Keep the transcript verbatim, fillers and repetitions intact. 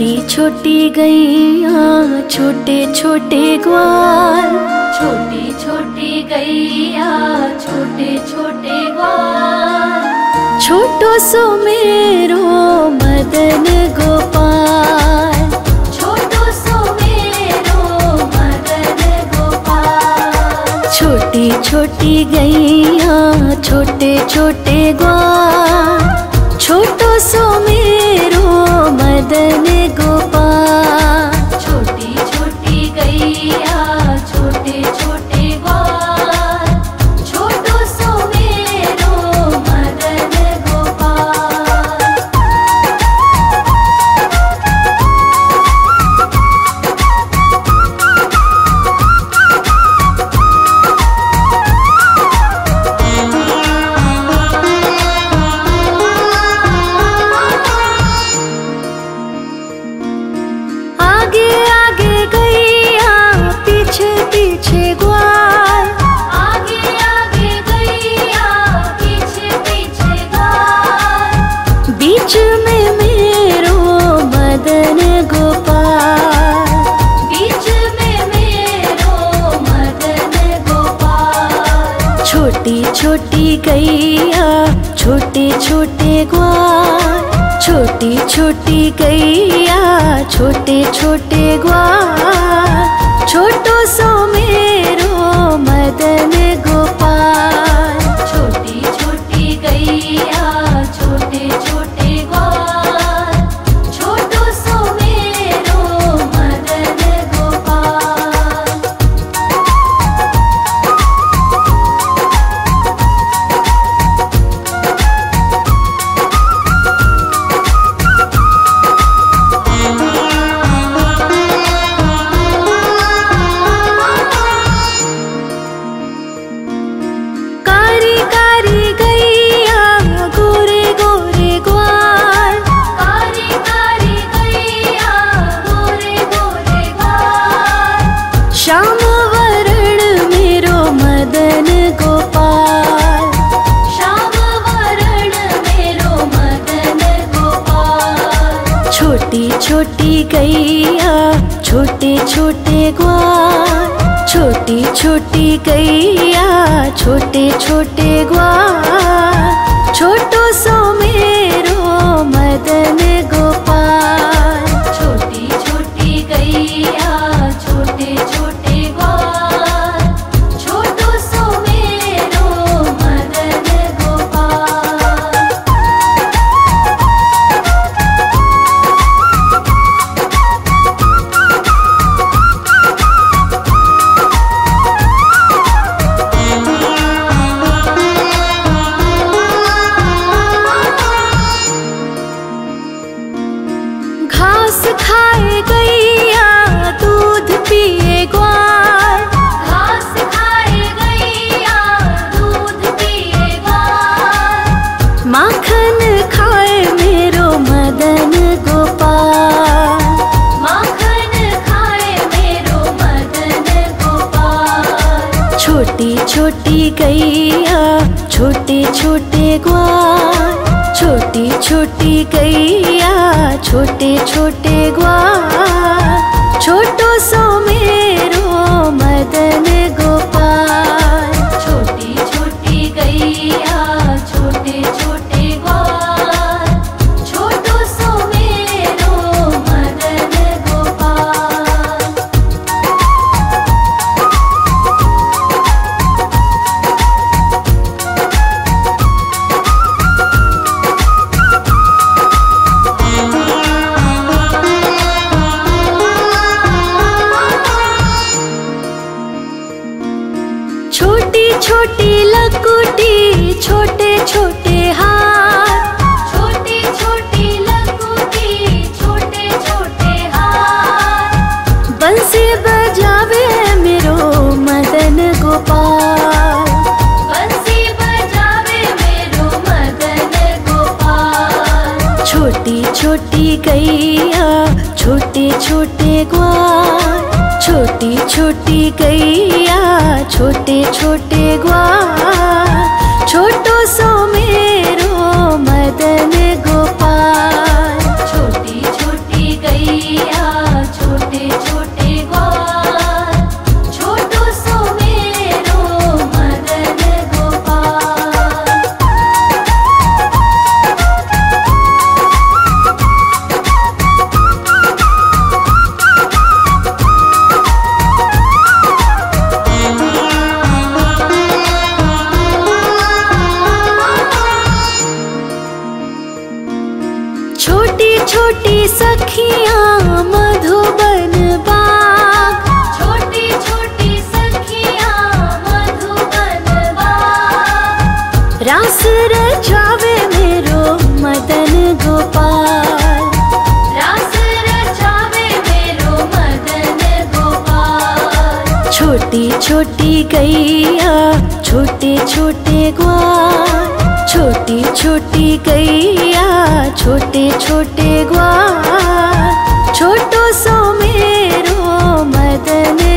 छोटी छोटी गैया छोटे छोटे ग्वाल, छोटी छोटी गैया छोटे छोटे ग्वाल, छोटो सो मेरो मदन गोपाल, छोटो सो मेरो मदन गोपाल। छोटी छोटी गैया छोटे छोटे ग्वाल, छोटो सो मेरो मदन गोपाल। छोटी छोटी गैया छोटे छोटे ग्वाल, छोटो सो मेरो मदन गोपाल। आगे आगे गैया पीछे पीछे ग्वाल, आगे आगे गैया पीछे पीछे ग्वाल, बीच में मेरो मदन गोपाल, बीच में मेरो मदन गोपाल। छोटी छोटी गैया छोटे छोटे ग्वाल, छोटी छोटी गैया छोटे छोटे ग्वाल, छोटो सो मेरो मदन गोपाल। छोटी छोटी गैया छोटे छोटे ग्वाल, छोटो सो मेरो मदन गोपाल। कारी कारी गैया गोरे गोरे ग्वाल, कारी कारी गैया गोरे गोरे ग्वाल, श्याम वरण मेरो मदन गोपाल, श्याम वरण मेरो मदन गोपाल। छोटी छोटी गैया छोटे छोटे ग्वाल, छोटी छोटी गैया छोटे छोटे ग्वाल, छोटो सो मेरो मदन गोपाल। छोटी छोटी गैया छोटे छोटे ग्वाल, छोटो सो मेरो मदन गोपाल। घास खाए गैया दूध पिए ग्वाल, घास खाए गैया दूध पिए ग्वाल, माखन खाए मेरो मदन गोपाल, माखन खाए मेरो मदन गोपाल। छोटी छोटी गैया छोटे छोटे ग्वाल, छोटी छोटी गैया छोटे छोटे ग्वाल, छोटो सो मेरो मदन गोपाल। छोटी छोटी गैया छोटे छोटे ग्वाल, छोटो सो मेरो मदन गोपाल। छोटी छोटी लकुटी छोटे छोटे हाथ, छोटी छोटी लकुटी छोटे छोटे हाथ, बंसी बजावे मेरो मदन गोपाल, बंसी बजावे मेरो मदन गोपाल। छोटी छोटी गैया छोटे छोटे ग्वाल, छोटी छोटी गैया छोटे छोटे ग्वाल, छोटो सो मेरो मदन गोपाल। छोटी छोटी गैया सखियाँ मधुबन बाग, छोटी छोटी सखियाँ मधुबन बाग, रास रचावे मेरो मदन गोपाल, रास रचावे मेरो मदन गोपाल। छोटी छोटी गैया छोटे छोटे ग्वाल, छोटी छोटी गैया छोटे छोटे ग्वाल, छोटो सो मेरो मदन